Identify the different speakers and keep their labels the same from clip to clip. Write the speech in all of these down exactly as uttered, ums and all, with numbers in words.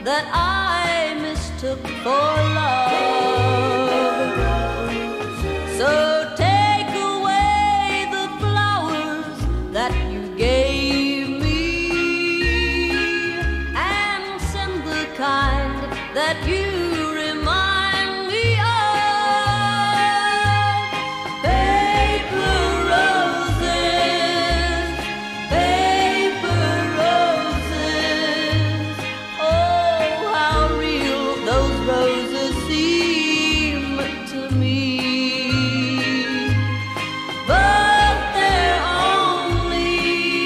Speaker 1: that I mistook for love. So take away the flowers that you gave me and send the kind that you remind me of. Paper roses, paper roses. Oh, how real those roses seem to me. But they're only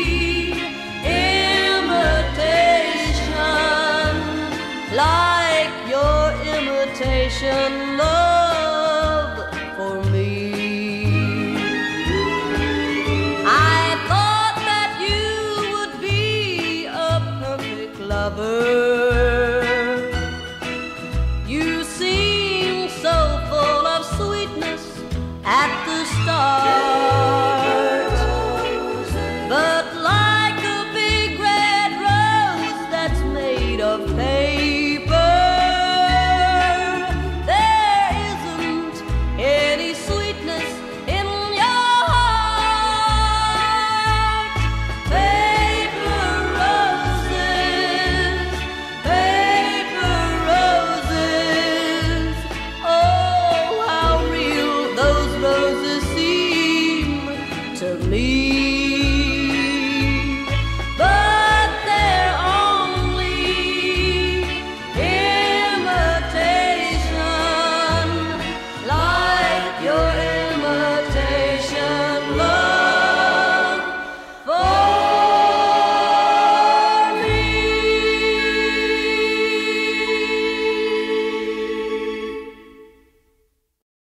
Speaker 1: imitation, like your imitation love for me. I thought that you would be a perfect lover,